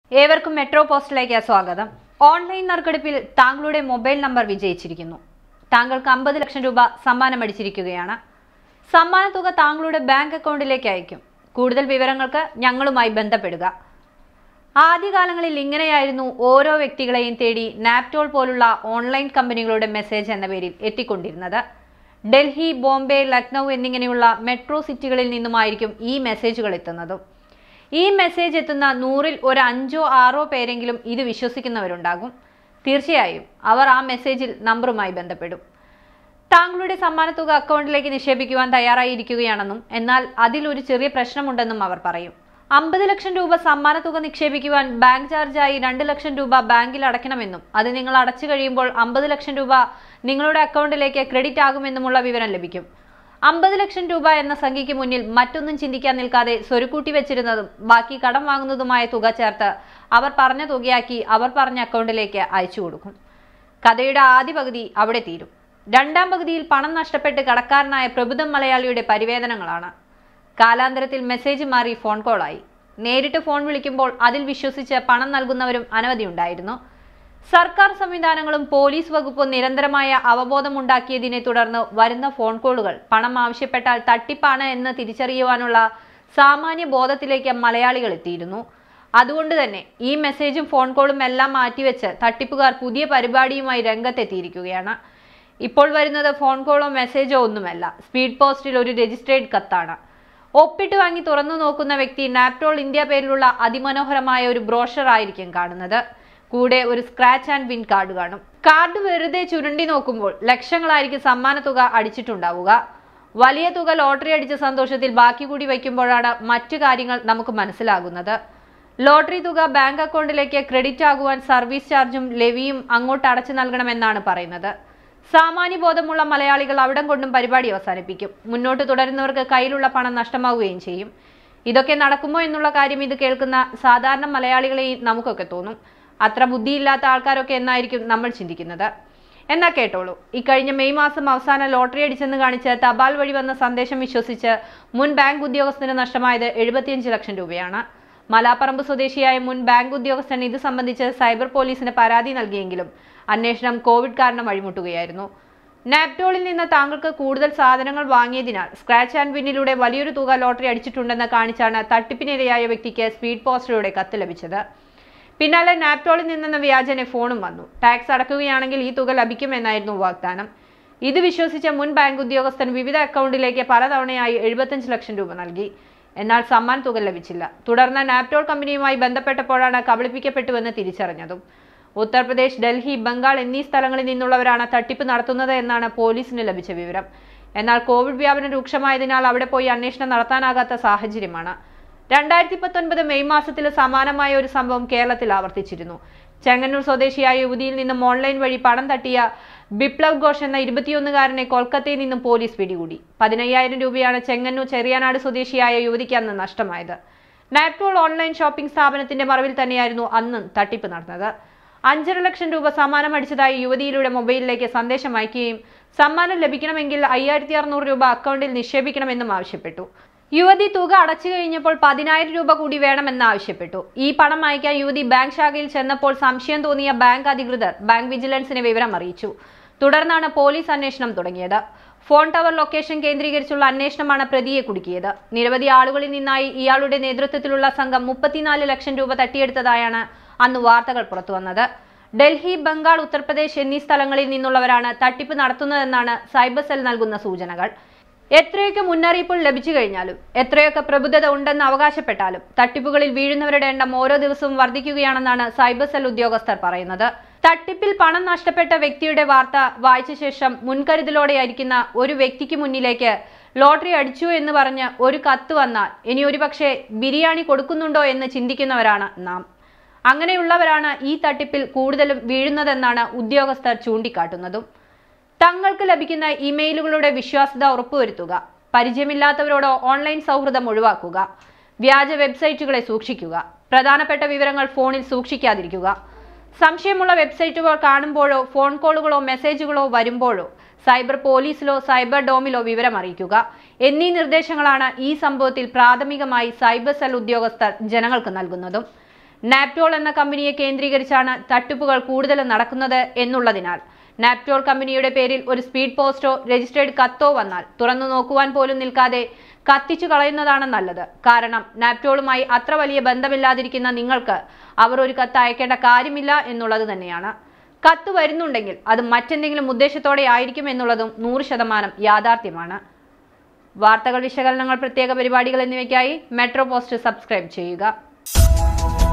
ഏവർക്കും മെട്രോ പോസ്റ്റിലേക്ക് സ്വാഗതം. ഓൺലൈൻ നറുക്കെടുപ്പിൽ താങ്കളുടെ മൊബൈൽ നമ്പർ വിജയിച്ചിരിക്കുന്നു. താങ്കൾക്ക് 50 ലക്ഷം രൂപ സമ്മാനം അടിച്ചിരിക്കുകയാണ്. സമ്മാന തുക താങ്കളുടെ ബാങ്ക് അക്കൗണ്ടിലേക്ക് അയക്കും. കൂടുതൽ വിവരങ്ങൾക്ക് ഞങ്ങളുമായി ബന്ധപ്പെടുക. ആദ്യകാലങ്ങളിൽ ഇങ്ങനെയായിരുന്നു ഓരോ വ്യക്തികളെയും തേടി നാപ്റ്റോൾ പോലുള്ള ഓൺലൈൻ കമ്പനികളുടെ മെസ്സേജ് എന്ന പേരിൽ എത്തിക്കൊണ്ടിരുന്നത്. ഡൽഹി, ബോംബെ, ലക്നൗ എന്നിങ്ങനെയുള്ള മെട്രോ സിറ്റികളിൽ നിന്നുമായിരിക്കും ഈ മെസ്സേജുകൾ എത്തുന്നതും. ഈ മെസ്സേജ് എത്തുന്ന 100-ൽ ഒരു 5-6 പേരെങ്കിലും ഇത് വിശ്വസിക്കുന്നവരുണ്ടാകും. തീർച്ചയായും അവർ ആ മെസ്സേജിൽ നമ്പറുമായി ബന്ധപ്പെടും. താങ്കളുടെ സമ്മാനത്തുക അക്കൗണ്ടിലേക്ക് നിക്ഷേപിക്കുവാൻ തയ്യാറായിരിക്കുകയാണെന്നും എന്നാൽ അതിലൊരു ചെറിയ പ്രശ്നമുണ്ടെന്നും അവർ പറയും. 50 ലക്ഷം രൂപ സമ്മാനത്തുക നിക്ഷേപിക്കുവാൻ ബാങ്ക് ചാർജായി 2 ലക്ഷം രൂപ ബാങ്കിൽ അടയ്ക്കണമെന്നും അത് നിങ്ങൾ അടച്ചു കഴിയുമ്പോൾ 50 ലക്ഷം രൂപ നിങ്ങളുടെ അക്കൗണ്ടിലേക്ക് ക്രെഡിറ്റ് ആകുമെന്നുമുള്ള വിവരം ലഭിക്കും. 50 ലക്ഷം രൂപ എന്ന സംഖ്യയ്ക്ക് മുന്നിൽ മറ്റൊന്നും ചിന്തിക്കാൻ നിൽക്കാതെ സ്വരുക്കൂട്ടി വെച്ചിരുന്നതും ബാക്കി കടം വാങ്ങുന്നതുമായ തുക ചേർത്ത് അവർ പറഞ്ഞ തുകയാക്കി അവർ പറഞ്ഞ അക്കൗണ്ടിലേക്ക് അയച്ചു കൊടുക്കും. കഥയുടെ ആദ്യ പകുതി അവിടെ തീരും. രണ്ടാം പകുതിയിൽ പണം നഷ്ടപ്പെട്ട് കടക്കാരനായ പ്രബുദ്ധ മലയാളിയുടെ പരിവേദനങ്ങളാണ്. കാലാന്തരത്തിൽ മെസ്സേജ് മാറി ഫോൺ കോളായി. നേരിട്ട് ഫോൺ വിളിക്കുമ്പോൾ അതിൽ വിശ്വസിച്ച് പണം നൽകുന്നവരും അനവധിയുണ്ടായിരുന്നു. സർക്കാർ സംവിധാനങ്ങളും പോലീസ് വകുപ്പും നിരന്തരമായ അവബോധമുണ്ടാക്കിയതിനെ തുടർന്ന് വരുന്ന ഫോൺ കോളുകൾ പണം ആവശ്യപ്പെട്ടാൽ തട്ടിപ്പാണ് എന്ന് തിരിച്ചറിയുവാനുള്ള സാമാന്യ ബോധത്തിലേക്ക് മലയാളികൾ എത്തിയിരുന്നു. അതുകൊണ്ട് തന്നെ ഈ മെസ്സേജും ഫോൺ കോളും എല്ലാം മാറ്റിവെച്ച് തട്ടിപ്പുകാർ പുതിയ പരിപാടിയുമായി രംഗത്തെത്തിയിരിക്കുകയാണ്. ഇപ്പോൾ വരുന്നത് ഫോൺ കോളോ മെസ്സേജോ ഒന്നുമല്ല, സ്പീഡ് പോസ്റ്റിൽ ഒരു രജിസ്ട്രേഡ് കത്താണ്. ഒപ്പിട്ട് വാങ്ങി തുറന്നു നോക്കുന്ന വ്യക്തി നാപ്റ്റോൾ ഇന്ത്യ പേരിലുള്ള അതിമനോഹരമായ ഒരു ബ്രോഷർ ആയിരിക്കും കാണുന്നത്. കൂടെ ഒരു സ്ക്രാച്ച് ആൻഡ് വിൻ കാർഡ് കാണും. കാർഡ് വെറുതെ ചുരുണ്ടി നോക്കുമ്പോൾ ലക്ഷങ്ങളായിരിക്കും സമ്മാന തുക അടിച്ചിട്ടുണ്ടാവുക. വലിയ തുക ലോട്ടറി അടിച്ച സന്തോഷത്തിൽ ബാക്കി കൂടി വയ്ക്കുമ്പോഴാണ് മറ്റു കാര്യങ്ങൾ നമുക്ക് മനസ്സിലാകുന്നത്. ലോട്ടറി തുക ബാങ്ക് അക്കൗണ്ടിലേക്ക് ക്രെഡിറ്റ് ആകുവാൻ സർവീസ് ചാർജും ലെവിയും അങ്ങോട്ട് അടച്ചു നൽകണമെന്നാണ് പറയുന്നത്. സാമാന്യ ബോധമുള്ള മലയാളികൾ അവിടം കൊണ്ടും പരിപാടി അവസാനിപ്പിക്കും. മുന്നോട്ട് തുടരുന്നവർക്ക് കയ്യിലുള്ള പണം നഷ്ടമാവുകയും ചെയ്യും. ഇതൊക്കെ നടക്കുമോ എന്നുള്ള കാര്യം ഇത് കേൾക്കുന്ന സാധാരണ മലയാളികളെയും നമുക്കൊക്കെ തോന്നും. അത്ര ബുദ്ധിയില്ലാത്ത ആൾക്കാരൊക്കെ എന്നായിരിക്കും നമ്മൾ ചിന്തിക്കുന്നത്. എന്നാ കേട്ടോളൂ. ഇക്കഴിഞ്ഞ മെയ് മാസം അവസാനം ലോട്ടറി അടിച്ചെന്ന് കാണിച്ച് തപാൽ വഴി വന്ന സന്ദേശം വിശ്വസിച്ച് മുൻ ബാങ്ക് ഉദ്യോഗസ്ഥന് നഷ്ടമായത് 75 ലക്ഷം രൂപയാണ്. മലാപ്പറമ്പ് സ്വദേശിയായ മുൻ ബാങ്ക് ഉദ്യോഗസ്ഥൻ ഇത് സംബന്ധിച്ച് സൈബർ പോലീസിന് പരാതി നൽകിയെങ്കിലും അന്വേഷണം കോവിഡ് കാരണം വഴിമുട്ടുകയായിരുന്നു. നാപ്റ്റോളിൽ നിന്ന് താങ്കൾക്ക് കൂടുതൽ സാധനങ്ങൾ വാങ്ങിയതിനാൽ സ്ക്രാച്ച് ആൻഡ് വിന്നിലൂടെ വലിയൊരു തുക ലോട്ടറി അടിച്ചിട്ടുണ്ടെന്ന് കാണിച്ചാണ് തട്ടിപ്പിനിരയായ വ്യക്തിക്ക് സ്പീഡ് പോസ്റ്റിലൂടെ കത്ത് ലഭിച്ചത്. പിന്നാലെ നാപ്റ്റോളിൽ നിന്നെന്ന വ്യാജനെ ഫോണും വന്നു. ടാക്സ് അടക്കുകയാണെങ്കിൽ ഈ തുക ലഭിക്കുമെന്നായിരുന്നു വാഗ്ദാനം. ഇത് വിശ്വസിച്ച മുൻ ബാങ്ക് ഉദ്യോഗസ്ഥൻ വിവിധ അക്കൗണ്ടിലേക്ക് പലതവണയായി 75 ലക്ഷം രൂപ നൽകി. എന്നാൽ സമ്മാന തുക ലഭിച്ചില്ല. തുടർന്ന് നാപ്റ്റോൾ കമ്പനിയുമായി ബന്ധപ്പെട്ടപ്പോഴാണ് കബളിപ്പിക്കപ്പെട്ടുവെന്ന് തിരിച്ചറിഞ്ഞതും. ഉത്തർപ്രദേശ്, ഡൽഹി, ബംഗാൾ എന്നീ സ്ഥലങ്ങളിൽ നിന്നുള്ളവരാണ് തട്ടിപ്പ് നടത്തുന്നത് എന്നാണ് പോലീസിന് ലഭിച്ച വിവരം. എന്നാൽ കോവിഡ് വ്യാപനം രൂക്ഷമായതിനാൽ അവിടെ പോയി അന്വേഷണം നടത്താനാകാത്ത സാഹചര്യമാണ്. 2019 മെയ് മാസത്തിൽ സമാനമായ ഒരു സംഭവം കേരളത്തിൽ ആവർത്തിച്ചിരുന്നു. ചെങ്ങന്നൂർ സ്വദേശിയായ യുവതിയിൽ നിന്നും ഓൺലൈൻ വഴി പണം തട്ടിയ ബിപ്ലവ് ഘോഷ് എന്ന 21-കാരനെ കൊൽക്കത്തയിൽ നിന്നും പോലീസ് പിടികൂടി. 15,000 രൂപയാണ് ചെങ്ങന്നൂർ ചെറിയാനാട് സ്വദേശിയായ യുവതിക്ക് അന്ന് നഷ്ടമായത്. നാപ്റ്റോൾ ഓൺലൈൻ ഷോപ്പിംഗ് സ്ഥാപനത്തിന്റെ മറവിൽ തന്നെയായിരുന്നു അന്ന് തട്ടിപ്പ് നടന്നത്. 5.5 ലക്ഷം രൂപ സമ്മാനം അടിച്ചതായി യുവതിയുടെ മൊബൈലിലേക്ക് സന്ദേശം അയക്കുകയും സമ്മാനം ലഭിക്കണമെങ്കിൽ 5,600 രൂപ അക്കൗണ്ടിൽ നിക്ഷേപിക്കണമെന്നും ആവശ്യപ്പെട്ടു. യുവതി തുക അടച്ചു കഴിഞ്ഞപ്പോൾ 10,000 രൂപ കൂടി വേണമെന്ന് ആവശ്യപ്പെട്ടു. ഈ പണം അയക്കാൻ യുവതി ബാങ്ക് ശാഖയിൽ ചെന്നപ്പോൾ സംശയം തോന്നിയ ബാങ്ക് അധികൃതർ ബാങ്ക് വിജിലൻസിനെ വിവരം അറിയിച്ചു. തുടർന്നാണ് പോലീസ് അന്വേഷണം തുടങ്ങിയത്. ഫോൺ ടവർ ലൊക്കേഷൻ കേന്ദ്രീകരിച്ചുള്ള അന്വേഷണമാണ് പ്രതിയെ കുടുക്കിയത്. നിരവധി ആളുകളിൽ നിന്നായി ഇയാളുടെ നേതൃത്വത്തിലുള്ള സംഘം 34 ലക്ഷം രൂപ തട്ടിയെടുത്തതായാണ് അന്ന് വാർത്തകൾ പുറത്തുവന്നത്. ഡൽഹി, ബംഗാൾ, ഉത്തർപ്രദേശ് എന്നീ സ്ഥലങ്ങളിൽ നിന്നുള്ളവരാണ് തട്ടിപ്പ് നടത്തുന്നതെന്നാണ് സൈബർ സെൽ നൽകുന്ന സൂചനകൾ. എത്രയൊക്കെ മുന്നറിയിപ്പുകൾ ലഭിച്ചു കഴിഞ്ഞാലും എത്രയൊക്കെ പ്രബുദ്ധത ഉണ്ടെന്ന് അവകാശപ്പെട്ടാലും തട്ടിപ്പുകളിൽ വീഴുന്നവരുടെ എണ്ണം ഓരോ ദിവസവും വർദ്ധിക്കുകയാണെന്നാണ് സൈബർ സെൽ ഉദ്യോഗസ്ഥർ പറയുന്നത്. തട്ടിപ്പിൽ പണം നഷ്ടപ്പെട്ട വ്യക്തിയുടെ വാർത്ത വായിച്ച ശേഷം മുൻകരുതലോടെയായിരിക്കുന്ന ഒരു വ്യക്തിക്ക് മുന്നിലേക്ക് ലോട്ടറി അടിച്ചു എന്ന് പറഞ്ഞ് ഒരു കത്ത് വന്നാൽ ഇനി ഒരുപക്ഷെ ബിരിയാണി കൊടുക്കുന്നുണ്ടോ എന്ന് ചിന്തിക്കുന്നവരാണ് നാം. അങ്ങനെയുള്ളവരാണ് ഈ തട്ടിപ്പിൽ കൂടുതലും വീഴുന്നതെന്നാണ് ഉദ്യോഗസ്ഥർ ചൂണ്ടിക്കാട്ടുന്നതും. തങ്ങൾക്ക് ലഭിക്കുന്ന ഇമെയിലുകളുടെ വിശ്വാസ്യത ഉറപ്പുവരുത്തുക. പരിചയമില്ലാത്തവരോട് ഓൺലൈൻ സൗഹൃദം ഒഴിവാക്കുക. വ്യാജ വെബ്സൈറ്റുകളെ സൂക്ഷിക്കുക. പ്രധാനപ്പെട്ട വിവരങ്ങൾ ഫോണിൽ സൂക്ഷിക്കാതിരിക്കുക. സംശയമുള്ള വെബ്സൈറ്റുകൾ കാണുമ്പോഴോ ഫോൺ കോളുകളോ മെസ്സേജുകളോ വരുമ്പോഴോ സൈബർ പോലീസിലോ സൈബർ ഡോമിലോ വിവരം അറിയിക്കുക എന്നീ നിർദ്ദേശങ്ങളാണ് ഈ സംഭവത്തിൽ പ്രാഥമികമായി സൈബർ സെൽ ഉദ്യോഗസ്ഥർ ജനങ്ങൾക്ക് നൽകുന്നതും. നാപ്റ്റോൾ എന്ന കമ്പനിയെ കേന്ദ്രീകരിച്ചാണ് തട്ടിപ്പുകൾ കൂടുതലും നടക്കുന്നത് എന്നുള്ളതിനാൽ നാപ്റ്റോൾ കമ്പനിയുടെ പേരിൽ ഒരു സ്പീഡ് പോസ്റ്റോ രജിസ്റ്റേർഡ് കത്തോ വന്നാൽ തുറന്നു നോക്കുവാൻ പോലും നിൽക്കാതെ കത്തിച്ചു കളയുന്നതാണ് നല്ലത്. കാരണം നാപ്റ്റോളുമായി അത്ര വലിയ ബന്ധമില്ലാതിരിക്കുന്ന നിങ്ങൾക്ക് അവർ ഒരു കത്ത് അയക്കേണ്ട കാര്യമില്ല എന്നുള്ളത് തന്നെയാണ്. കത്ത് വരുന്നുണ്ടെങ്കിൽ അത് മറ്റെന്തെങ്കിലും ഉദ്ദേശത്തോടെ ആയിരിക്കും എന്നുള്ളതും 100% യാഥാർത്ഥ്യമാണ്. വാർത്തകൾ, വിശകലനങ്ങൾ, പ്രത്യേക പരിപാടികൾ എന്നിവയ്ക്കായി മെട്രോ പോസ്റ്റ് സബ്സ്ക്രൈബ് ചെയ്യുക.